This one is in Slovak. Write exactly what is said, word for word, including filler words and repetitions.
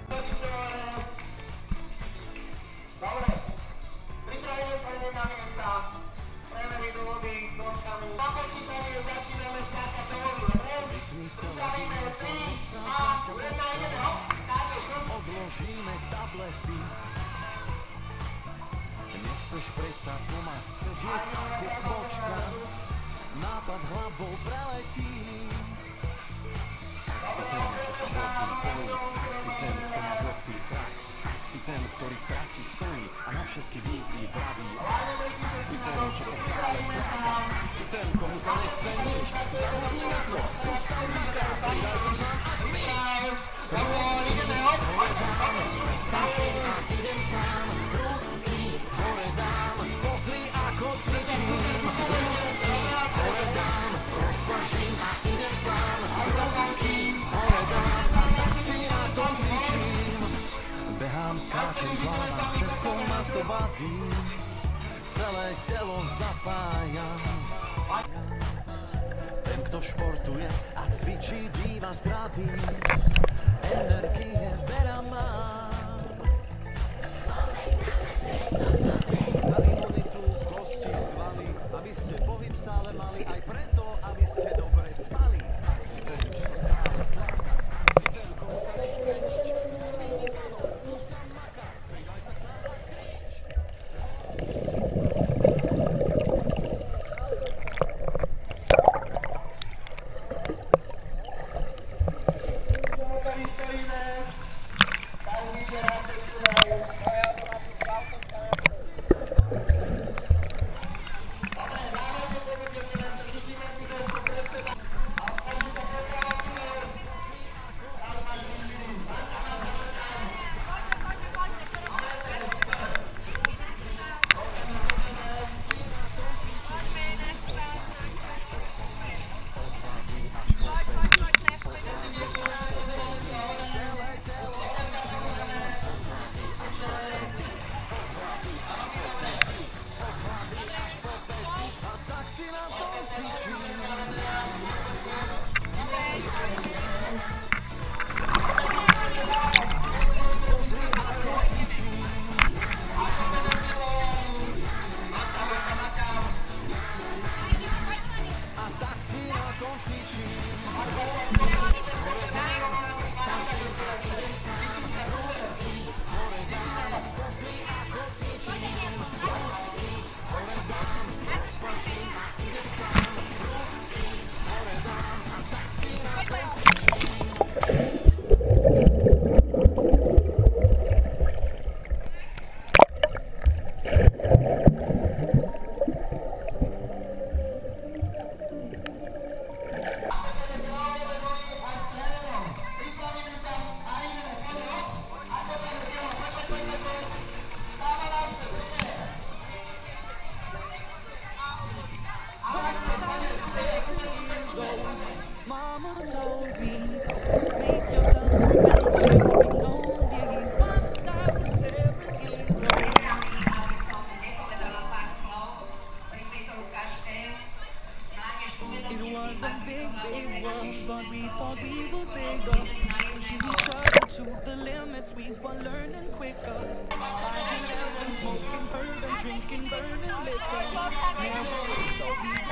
Dobre, pripravíme sa hneď na miesta. Prevery do vody s doskami. Na počítanie začíname skákať do vody, dobre? Pripravíme tri, dva, jedna, ideme, hop, skákaj, šup. Odložíme tablety. Nechceš predsa doma sedieť ako kočka. Nápad hlavou preletí. Ak si ten, čo sa vodný bojí, ak si ten, kto má zleptý strach, ak si ten, ktorý v trati stojí a na všetky výzvy praví, ak si ten, čo sa stále pláka, ak si ten, komu sa nechce nič, zabudni na to, to sa líka, pridaj sa nám a cvič. Taším a idem sám, ruky hore dám, pozri ako cvičím, ruky hore dám, rozplaším a idem sám, ruky hore dám, a tak si na tom cvičím. Behám, skáčem, zvládam, všetko ma to baví, celé telo zapájam. Ten, kto športuje a cvičí, býva zdravý, energie veľa má. Na imunitu, kosti, svaly, aby ste pohyb stále mali, aj preto, aby ste dobre spali. Ak si ten, čo sa stále fláka, ak si ten, komu sa nechce nič, zdvihni sa mnou, tu sa maká, pridaj sa k nám a krič. Mama told me, make yourself so better, you'll be lonely once I was seven years old. It was a big, big world, but we thought we were bigger. Pushing each other to the limits, we were learning quicker. By eleven, smoking herb and drinking burning liquor. Never so we